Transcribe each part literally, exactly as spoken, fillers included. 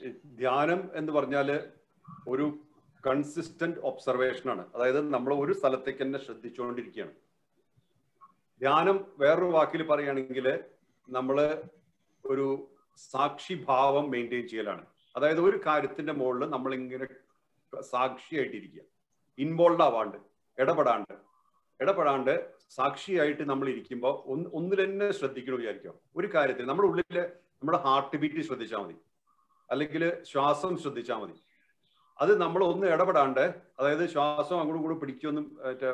ധ്യാനം എന്ന് പറഞ്ഞാല് ഒരു കൺസിസ്റ്റന്റ് ഒബ്സർവേഷൻ ആണ്. അതായത് നമ്മൾ ഒരു സ്ഥലത്തേക്ക് തന്നെ ശ്രദ്ധിച്ചുകൊണ്ടിരിക്കുകയാണ്. ധ്യാനം വേറൊരു വാക്കിൽ പറയുകയാണെങ്കിൽ നമ്മള് ഒരു സാക്ഷിഭാവം മെയിൻറ്റെയിൻ ചെയ്യലാണ്. അതായത് ഒരു കാര്യത്തിന്റെ മുകളിൽ നമ്മൾ ഇങ്ങനെ സാക്ഷിയായിട്ടിരിക്കുക, ഇൻവോൾവ് ആവാണ്ട്, ഇടപെടാണ്ട് ഇടപെടാണ്ട് സാക്ഷിയായിട്ട് നമ്മൾ ഇരിക്കുമ്പോൾ ഒന്ന് ഒന്നിൽ തന്നെ ശ്രദ്ധിക്കണം വിചാരിക്കാം. ഒരു കാര്യത്തിൽ നമ്മുടെ ഉള്ളില് നമ്മുടെ ഹാർട്ട് ബീറ്റ് ശ്രദ്ധിച്ചാൽ മതി, അല്ലെങ്കിൽ ശ്വാസം ശ്രദ്ധിച്ചാൽ മതി. അത് നമ്മൾ ഒന്ന് ഇടപെടാണ്ട്, അതായത് ശ്വാസം അങ്ങോട്ടും കൂടെ പിടിക്കൊന്നും മറ്റേ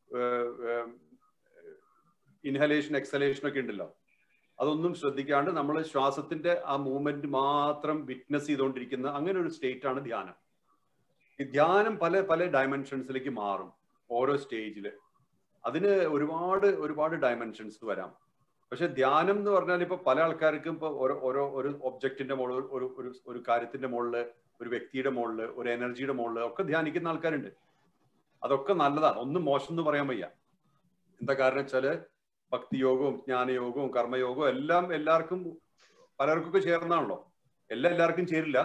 ഇൻഹലേഷൻ എക്സലേഷൻ ഒക്കെ ഉണ്ടല്ലോ, അതൊന്നും ശ്രദ്ധിക്കാണ്ട് നമ്മൾ ശ്വാസത്തിന്റെ ആ മൂവ്മെന്റ് മാത്രം വിറ്റ്നസ് ചെയ്തുകൊണ്ടിരിക്കുന്ന അങ്ങനെ ഒരു സ്റ്റേറ്റ് ആണ് ധ്യാനം. ഈ ധ്യാനം പല പല ഡയമെൻഷൻസിലേക്ക് മാറും ഓരോ സ്റ്റേജില്. അതിന് ഒരുപാട് ഒരുപാട് ഡയമെൻഷൻസ് വരാം. പക്ഷെ ധ്യാനം എന്ന് പറഞ്ഞാൽ ഇപ്പൊ പല ആൾക്കാർക്കും ഇപ്പൊ ഓരോ ഓരോ ഒരു ഒബ്ജക്റ്റിന്റെ മുകളിൽ, ഒരു ഒരു ഒരു കാര്യത്തിന്റെ മുകളിൽ, ഒരു വ്യക്തിയുടെ മുകളിൽ, ഒരു എനർജിയുടെ മുകളിൽ ഒക്കെ ധ്യാനിക്കുന്ന ആൾക്കാരുണ്ട്. അതൊക്കെ നല്ലതാണ്, ഒന്നും മോശം എന്ന് പറയാൻ വയ്യ. എന്താ കാരണം വെച്ചാല് ഭക്തിയോഗവും ജ്ഞാനയോഗവും കർമ്മയോഗവും എല്ലാം എല്ലാവർക്കും പലർക്കൊക്കെ ചേർന്നാണല്ലോ. എല്ലാം എല്ലാവർക്കും ചേരില്ല,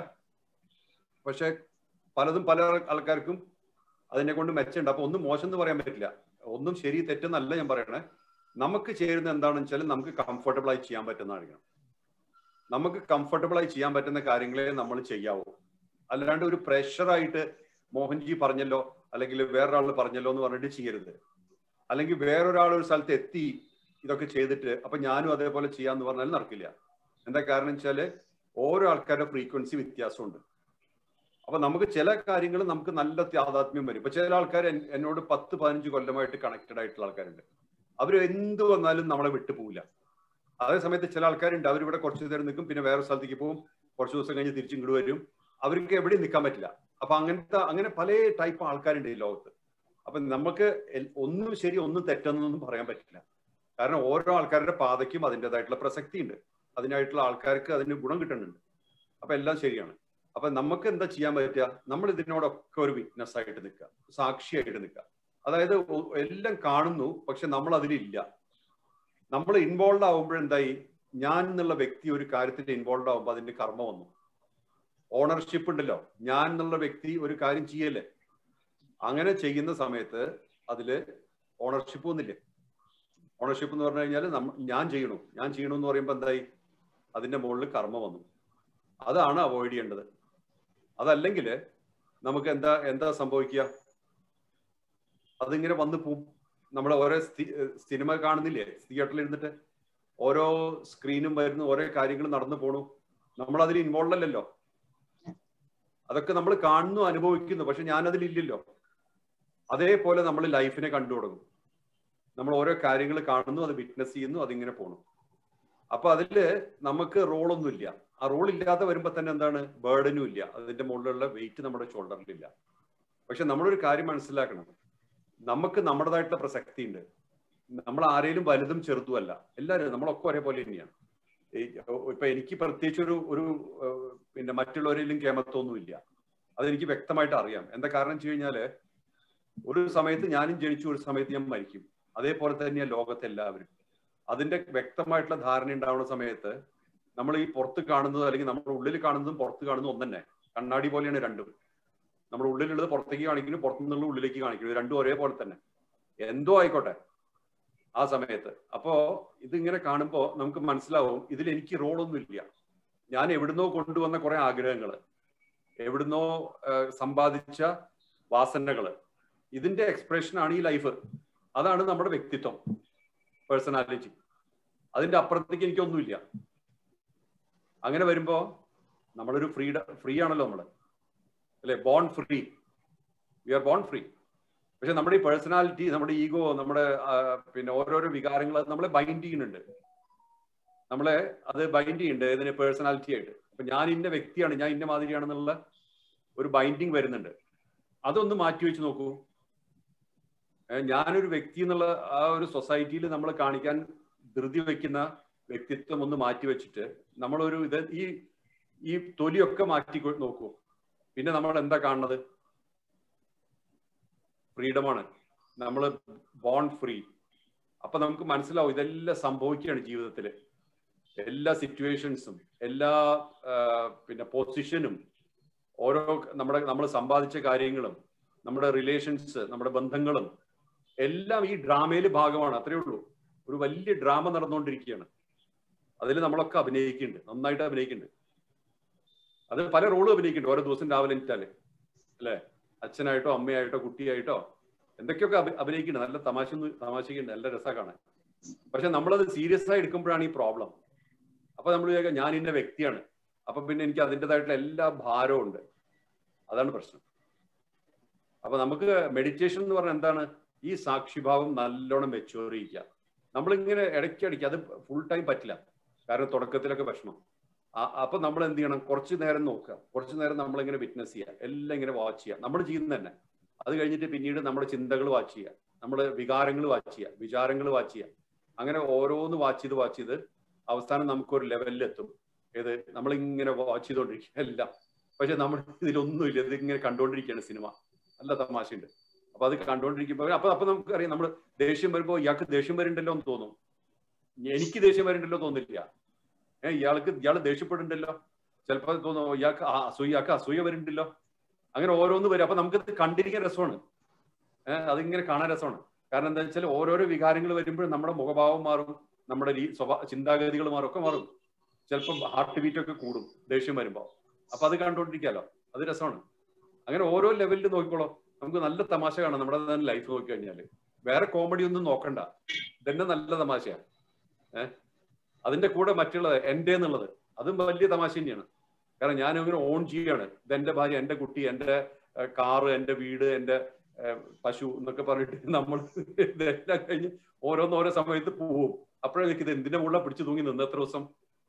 പക്ഷെ പലതും പല ആൾക്കാർക്കും അതിനെ കൊണ്ട് മെച്ചമുണ്ട്. അപ്പൊ ഒന്നും മോശം എന്ന് പറയാൻ പറ്റില്ല, ഒന്നും ശരി തെറ്റെന്നല്ല ഞാൻ പറയണേ. നമുക്ക് ചേരുന്ന എന്താണെന്ന് വെച്ചാൽ നമുക്ക് കംഫർട്ടബിൾ ആയി ചെയ്യാൻ പറ്റുന്നതായിരിക്കണം. നമുക്ക് കംഫർട്ടബിൾ ആയി ചെയ്യാൻ പറ്റുന്ന കാര്യങ്ങളെ നമ്മൾ ചെയ്യാവൂ. അല്ലാണ്ട് ഒരു പ്രഷറായിട്ട് മോഹൻജി പറഞ്ഞല്ലോ അല്ലെങ്കിൽ വേറൊരാൾ പറഞ്ഞല്ലോ എന്ന് പറഞ്ഞിട്ട് ചെയ്യരുത്. അല്ലെങ്കിൽ വേറൊരാൾ ഒരു സ്ഥലത്ത് എത്തി ഇതൊക്കെ ചെയ്തിട്ട് അപ്പൊ ഞാനും അതേപോലെ ചെയ്യാന്ന് പറഞ്ഞാൽ നടക്കില്ല. എന്താ കാരണം വെച്ചാല് ഓരോ ആൾക്കാരുടെ ഫ്രീക്വൻസി വ്യത്യാസമുണ്ട്. അപ്പൊ നമുക്ക് ചില കാര്യങ്ങൾ നമുക്ക് നല്ല താതാത്മ്യം വരും. ഇപ്പൊ ചില ആൾക്കാർ എന്നോട് പത്ത് പതിനഞ്ച് കൊല്ലമായിട്ട് കണക്റ്റഡ് ആയിട്ടുള്ള ആൾക്കാരുണ്ട്. അവർ എന്ത് വന്നാലും നമ്മളെ വിട്ടു പോവില്ല. അതേ സമയത്ത് ചില ആൾക്കാരുണ്ട്, അവരിവിടെ കുറച്ച് നേരം നിൽക്കും, പിന്നെ വേറെ സ്ഥലത്തേക്ക് പോകും, കുറച്ച് ദിവസം കഴിഞ്ഞ് തിരിച്ചിങ്ങോട്ട് വരും. അവർക്ക് എവിടെയും നിൽക്കാൻ പറ്റില്ല. അപ്പൊ അങ്ങനത്തെ അങ്ങനെ പല ടൈപ്പ് ആൾക്കാരുണ്ട് ഈ ലോകത്ത്. അപ്പൊ നമുക്ക് ഒന്നും ശരി ഒന്നും തെറ്റെന്നൊന്നും പറയാൻ പറ്റില്ല. കാരണം ഓരോ ആൾക്കാരുടെ പാതയ്ക്കും അതിൻ്റെതായിട്ടുള്ള പ്രസക്തി ഉണ്ട്, അതിനായിട്ടുള്ള ആൾക്കാർക്ക് അതിന് ഗുണം കിട്ടുന്നുണ്ട്. അപ്പൊ എല്ലാം ശരിയാണ്. അപ്പൊ നമുക്ക് എന്താ ചെയ്യാൻ പറ്റുക? നമ്മൾ ഇതിനോടൊക്കെ ഒരു വിറ്റ്നസ് ആയിട്ട് നിൽക്കുക, സാക്ഷിയായിട്ട് നിൽക്കുക. അതായത് എല്ലാം കാണുന്നു, പക്ഷെ നമ്മൾ അതിലില്ല. നമ്മൾ ഇൻവോൾവ് ആവുമ്പോഴെന്തായി, ഞാൻ എന്നുള്ള വ്യക്തി ഒരു കാര്യത്തിൽ ഇൻവോൾവ് ആവുമ്പോൾ അതിന്റെ കർമ്മ വന്നു. ഓണർഷിപ്പ് ഉണ്ടല്ലോ, ഞാൻ എന്നുള്ള വ്യക്തി ഒരു കാര്യം ചെയ്യല്ലേ, അങ്ങനെ ചെയ്യുന്ന സമയത്ത് അതില് ഓണർഷിപ്പ് ഒന്നില്ലേ. ഓണർഷിപ്പ് എന്ന് പറഞ്ഞു കഴിഞ്ഞാൽ ഞാൻ ചെയ്യണു ഞാൻ ചെയ്യണു എന്ന് പറയുമ്പോൾ എന്തായി, അതിന്റെ മുകളിൽ കർമ്മ വന്നു. അതാണ് അവോയ്ഡ് ചെയ്യേണ്ടത്. അതല്ലെങ്കിൽ നമുക്ക് എന്താ എന്താ സംഭവിക്കുക, അതിങ്ങനെ വന്ന് പോവും. നമ്മൾ ഓരോ സിനിമ കാണുന്നില്ലേ, തിയേറ്ററിൽ ഇരുന്നിട്ട് ഓരോ സ്ക്രീനും വരുന്നു, ഓരോ കാര്യങ്ങൾ നടന്നു പോണു, നമ്മൾ അതിൽ ഇൻവോൾവ് അല്ലല്ലോ. അതൊക്കെ നമ്മൾ കാണുന്നു, അനുഭവിക്കുന്നു, പക്ഷെ ഞാനതിലില്ലല്ലോ. അതേപോലെ നമ്മൾ ലൈഫിനെ കണ്ടു തുടങ്ങും. നമ്മൾ ഓരോ കാര്യങ്ങൾ കാണുന്നു, അത് വിറ്റ്നസ് ചെയ്യുന്നു, അതിങ്ങനെ പോണു. അപ്പൊ അതില് നമുക്ക് റോളൊന്നുമില്ല. ആ റോൾ ഇല്ലാതെ വരുമ്പോ തന്നെ എന്താണ്, ബേർഡനും ഇല്ല, അതിന്റെ മുകളിലുള്ള വെയിറ്റ് നമ്മുടെ ഷോൾഡറിലില്ല. പക്ഷെ നമ്മളൊരു കാര്യം മനസ്സിലാക്കണം, നമുക്ക് നമ്മുടേതായിട്ടുള്ള പ്രസക്തി ഉണ്ട്. നമ്മൾ ആരെയും വലുതും ചെറുതുമല്ല, എല്ലാവരും നമ്മളൊക്കെ ഒരേപോലെ തന്നെയാണ്. ഇപ്പൊ എനിക്ക് പ്രത്യേകിച്ച് ഒരു ഒരു പിന്നെ മറ്റുള്ളവരിലും കേമത്വമൊന്നുമില്ല. അതെനിക്ക് വ്യക്തമായിട്ട് അറിയാം. എന്താ കാരണം വെച്ച് കഴിഞ്ഞാല് ഒരു സമയത്ത് ഞാനും ജനിച്ചു, ഒരു സമയത്ത് ഞാൻ മരിക്കും. അതേപോലെ തന്നെയാണ് ലോകത്തെല്ലാവരും. അതിന്റെ വ്യക്തമായിട്ടുള്ള ധാരണ ഉണ്ടാവുന്ന സമയത്ത് നമ്മൾ ഈ പുറത്ത് കാണുന്നത് അല്ലെങ്കിൽ നമ്മുടെ ഉള്ളിൽ കാണുന്നതും പുറത്ത് കാണുന്നതും ഒന്ന് തന്നെ, കണ്ണാടി പോലെയാണ് രണ്ടും. നമ്മുടെ ഉള്ളിലുള്ളത് പുറത്തേക്ക് കാണിക്കുന്നു, പുറത്തുനിന്നുള്ള ഉള്ളിലേക്ക് കാണിക്കുന്നു, രണ്ടും ഒരേപോലെ തന്നെ. എന്തോ ആയിക്കോട്ടെ ആ സമയത്ത്. അപ്പോ ഇതിങ്ങനെ കാണുമ്പോൾ നമുക്ക് മനസ്സിലാവും, ഇതിൽ എനിക്ക് റോളൊന്നും ഇല്ല. ഞാൻ എവിടുന്നോ കൊണ്ടുവന്ന കുറെ ആഗ്രഹങ്ങള്, എവിടുന്നോ സമ്പാദിച്ച വാസനകള്, ഇതിന്റെ എക്സ്പ്രഷനാണ് ഈ ലൈഫ്. അതാണ് നമ്മുടെ വ്യക്തിത്വം, പേഴ്സണാലിറ്റി. അതിന്റെ അപ്പുറത്തേക്ക് എനിക്കൊന്നുമില്ല. അങ്ങനെ വരുമ്പോ നമ്മളൊരു ഫ്രീഡ ഫ്രീ ആണല്ലോ നമ്മള്, അല്ലെ? Born free, we are born free. പക്ഷെ നമ്മുടെ ഈ പേഴ്സണാലിറ്റി, നമ്മുടെ ഈഗോ, നമ്മുടെ പിന്നെ ഓരോരോ വികാരങ്ങൾ നമ്മളെ ബൈൻഡ് ചെയ്യുന്നുണ്ട്. നമ്മളെ അത് ബൈൻഡ് ചെയ്യുന്നുണ്ട് ഇതിന് പേഴ്സണാലിറ്റി ആയിട്ട്. അപ്പൊ ഞാൻ ഇന്ന വ്യക്തിയാണ്, ഞാൻ ഇന്ന മാതിരിയാണെന്നുള്ള ഒരു ബൈൻഡിങ് വരുന്നുണ്ട്. അതൊന്ന് മാറ്റി വെച്ച് നോക്കൂ. ഞാനൊരു വ്യക്തി എന്നുള്ള ആ ഒരു സൊസൈറ്റിയിൽ നമ്മൾ കാണിക്കാൻ ധൃതി വെക്കുന്ന വ്യക്തിത്വം ഒന്ന് മാറ്റി വെച്ചിട്ട് നമ്മളൊരു ഇത് ഈ ഈ തൊലിയൊക്കെ മാറ്റി നോക്കൂ. പിന്നെ നമ്മൾ എന്താ കാണുന്നത്? ഫ്രീഡമാണ്. നമ്മൾ ബോൺ ഫ്രീ. അപ്പൊ നമുക്ക് മനസ്സിലാവും ഇതെല്ലാം സംഭവിക്കുകയാണ് ജീവിതത്തിൽ. എല്ലാ സിറ്റുവേഷൻസും എല്ലാ പിന്നെ പൊസിഷനും ഓരോ നമ്മുടെ നമ്മൾ സമ്പാദിച്ച കാര്യങ്ങളും നമ്മുടെ റിലേഷൻസ് നമ്മുടെ ബന്ധങ്ങളും എല്ലാം ഈ ഡ്രാമയിൽ ഭാഗമാണ്. അത്രയേ ഉള്ളൂ. ഒരു വലിയ ഡ്രാമ നടന്നുകൊണ്ടിരിക്കുകയാണ്. അതിൽ നമ്മളൊക്കെ അഭിനയിക്കുന്നുണ്ട്, നന്നായിട്ട് അഭിനയിക്കുന്നുണ്ട്. അത് പല റോളും അഭിനയിക്കുന്നുണ്ട് ഓരോ ദിവസം രാവിലെ എനിറ്റാല് അല്ലെ, അച്ഛനായിട്ടോ അമ്മയായിട്ടോ കുട്ടിയായിട്ടോ എന്തൊക്കെയൊക്കെ അഭിനയിക്കുന്നുണ്ട്. നല്ല തമാശ തമാശക്കുണ്ട്, നല്ല രസമാണ് കാണാൻ. പക്ഷെ നമ്മളത് സീരിയസ് ആയി എടുക്കുമ്പോഴാണ് ഈ പ്രോബ്ലം. അപ്പൊ നമ്മൾ വിചാരിക്കുക ഞാൻ ഇന്ന വ്യക്തിയാണ്, അപ്പൊ പിന്നെ എനിക്ക് അതിൻ്റെതായിട്ടുള്ള എല്ലാ ഭാരവും ഉണ്ട്. അതാണ് പ്രശ്നം. അപ്പൊ നമുക്ക് മെഡിറ്റേഷൻ എന്ന് പറഞ്ഞാൽ എന്താണ്? ഈ സാക്ഷിഭാവം നല്ലോണം മെച്ചുവർ ചെയ്യുക. നമ്മളിങ്ങനെ ഇടയ്ക്കിടയ്ക്ക്, അത് ഫുൾ ടൈം പറ്റില്ല, കാരണം തുടക്കത്തിലൊക്കെ വിഷമം. അപ്പൊ നമ്മൾ എന്ത് ചെയ്യണം? കുറച്ച് നേരം നോക്കുക, കുറച്ച് നേരം നമ്മളിങ്ങനെ വിറ്റ്നസ് ചെയ്യുക, എല്ലാം ഇങ്ങനെ വാച്ച് ചെയ്യുക, നമ്മൾ ചെയ്യുന്നത് തന്നെ. അത് കഴിഞ്ഞിട്ട് പിന്നീട് നമ്മുടെ ചിന്തകൾ വാച്ച് ചെയ്യുക, നമ്മുടെ വികാരങ്ങൾ വാച്ച് ചെയ്യുക, വിചാരങ്ങൾ വാച്ച് ചെയ്യുക. അങ്ങനെ ഓരോന്ന് വാച്ച് ചെയ്ത് വാച്ച് ചെയ്ത് അവസാനം നമുക്കൊരു ലെവലിലെത്തും. ഏത് നമ്മളിങ്ങനെ വാച്ച് ചെയ്തോണ്ടിരിക്കുക എല്ലാം. പക്ഷെ നമ്മൾ ഇതിലൊന്നുമില്ല, ഇതിങ്ങനെ കണ്ടുകൊണ്ടിരിക്കുകയാണ് സിനിമ. നല്ല തമാശയുണ്ട്. അപ്പൊ അത് കണ്ടുകൊണ്ടിരിക്കുമ്പോൾ അപ്പൊ അപ്പൊ നമുക്ക് അറിയാം, നമ്മൾ ദേഷ്യം വരുമ്പോൾ ഇയാൾക്ക് ദേഷ്യം വരുന്നുണ്ടല്ലോ എന്ന് തോന്നും, എനിക്ക് ദേഷ്യം വരുന്നുണ്ടല്ലോ തോന്നില്ല. ഏഹ് ഇയാൾക്ക് ഇയാൾ ദേഷ്യപ്പെടുന്നുണ്ടല്ലോ, ചിലപ്പോൾ തോന്നും ഇയാൾക്ക് അസൂയ ഇയാൾക്ക് അസൂയ വരുന്നുണ്ടല്ലോ. അങ്ങനെ ഓരോന്ന് വരും. അപ്പൊ നമുക്കത് കണ്ടിരിക്കാൻ രസമാണ്. ഏഹ് അതിങ്ങനെ കാണാൻ രസമാണ്. കാരണം എന്താ വെച്ചാൽ ഓരോരോ വികാരങ്ങൾ വരുമ്പോഴും നമ്മുടെ മുഖഭാവം മാറും, നമ്മുടെ സ്വഭാ ചിന്താഗതികൾ മാറും, ഒക്കെ മാറും. ചിലപ്പോൾ ഹാർട്ട് ബീറ്റ് ഒക്കെ കൂടും ദേഷ്യം വരുമ്പോൾ. അപ്പൊ അത് കണ്ടുകൊണ്ടിരിക്കാലോ, അത് രസമാണ്. അങ്ങനെ ഓരോ ലെവലിൽ നോക്കിക്കോളോ, നമുക്ക് നല്ല തമാശ കാണാം നമ്മുടെ തന്നെ ലൈഫ് നോക്കി കഴിഞ്ഞാല്. വേറെ കോമഡി ഒന്നും നോക്കണ്ട, ഇതന്നെ നല്ല തമാശയാണ്. ഏഹ് അതിന്റെ കൂടെ മറ്റുള്ളത് എൻ്റെ എന്നുള്ളത് അതും വലിയ തമാശ തന്നെയാണ്. കാരണം ഞാൻ ഇങ്ങനെ ഓൺ ചെയ്യാണ്, ഇതെന്റെ ഭാര്യ, എന്റെ കുട്ടി, എന്റെ കാറ്, എന്റെ വീട്, എന്റെ പശു എന്നൊക്കെ പറഞ്ഞിട്ട് നമ്മൾ ഇതെല്ലാം കഴിഞ്ഞ് ഓരോന്നോരോ സമയത്ത് പോവും. അപ്പോഴേക്ക് ഇത് എന്തിന്റെ മുകളിൽ പിടിച്ചു തൂങ്ങി നിന്ന് എത്ര ദിവസം.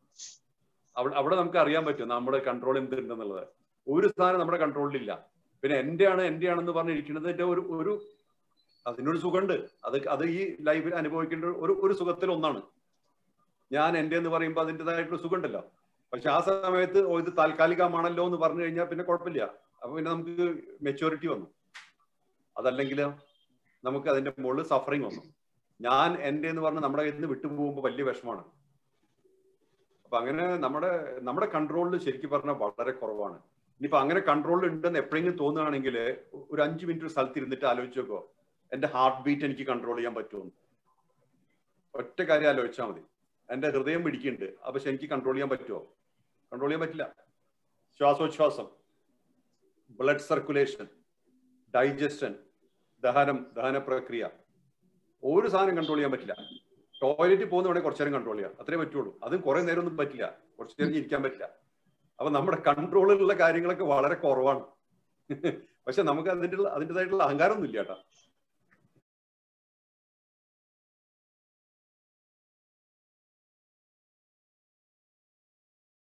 അവിടെ അവിടെ നമുക്ക് അറിയാൻ പറ്റും നമ്മുടെ കൺട്രോൾ എന്തുണ്ടെന്നുള്ളത്. ഒരു സാധനം നമ്മുടെ കൺട്രോളിലില്ല. പിന്നെ എൻ്റെ ആണ് എൻ്റെ ആണെന്ന് പറഞ്ഞിരിക്കുന്നതിന്റെ ഒരു ഒരു അതിനൊരു സുഖമുണ്ട്. അത് അത് ഈ ലൈഫിൽ അനുഭവിക്കേണ്ട ഒരു ഒരു സുഖത്തിൽ ഒന്നാണ്. ഞാൻ എൻ്റെ എന്ന് പറയുമ്പോൾ അതിൻ്റെതായിട്ടുള്ള സുഖമുണ്ടല്ലോ. പക്ഷെ ആ സമയത്ത് ഇത് താൽക്കാലികമാണല്ലോ എന്ന് പറഞ്ഞു കഴിഞ്ഞാൽ പിന്നെ കുഴപ്പമില്ല. അപ്പൊ പിന്നെ നമുക്ക് മെച്യൂരിറ്റി വന്നു. അതല്ലെങ്കിൽ നമുക്ക് അതിന്റെ മുകളിൽ സഫറിങ് വന്നു. ഞാൻ എൻ്റെ എന്ന് പറഞ്ഞ് നമ്മുടെ കയ്യിൽ നിന്ന് വിട്ടുപോകുമ്പോൾ വലിയ വിഷമമാണ്. അപ്പൊ അങ്ങനെ നമ്മുടെ നമ്മുടെ കൺട്രോളിൽ ശരിക്കും പറഞ്ഞാൽ വളരെ കുറവാണ്. ഇനിയിപ്പോ അങ്ങനെ കൺട്രോളിൽ ഉണ്ടെന്ന് എപ്പോഴെങ്കിലും തോന്നുകയാണെങ്കിൽ ഒരു അഞ്ചു മിനിറ്റ് സ്ഥലത്ത് ഇരുന്നിട്ട് ആലോചിച്ച് നോക്കോ, എന്റെ ഹാർട്ട് ബീറ്റ് എനിക്ക് കൺട്രോൾ ചെയ്യാൻ പറ്റുമെന്ന്. ഒറ്റ കാര്യം ആലോചിച്ചാൽ മതി. എന്റെ ഹൃദയം പിടിക്കുന്നുണ്ട്, പക്ഷെ എനിക്ക് കൺട്രോൾ ചെയ്യാൻ പറ്റുമോ? കൺട്രോൾ ചെയ്യാൻ പറ്റില്ല. ശ്വാസോച്ഛ്വാസം, ബ്ലഡ് സർക്കുലേഷൻ, ഡൈജഷൻ, ദഹനം, ദഹന പ്രക്രിയ, ഒരു സാധനം കൺട്രോൾ ചെയ്യാൻ പറ്റില്ല. ടോയ്ലറ്റിൽ പോകുന്ന വേണമെങ്കിൽ കുറച്ചു നേരം കൺട്രോൾ ചെയ്യാം, അത്രേ പറ്റുള്ളൂ. അതും കുറെ നേരം ഒന്നും പറ്റില്ല, കുറച്ചു നേരം ഇരിക്കാൻ പറ്റില്ല. അപ്പൊ നമ്മുടെ കൺട്രോളിലുള്ള കാര്യങ്ങളൊക്കെ വളരെ കുറവാണ്. പക്ഷെ നമുക്ക് അതിൻ്റെ അതിൻ്റെതായിട്ടുള്ള അഹങ്കാരമൊന്നും ഇല്ല കേട്ടോ.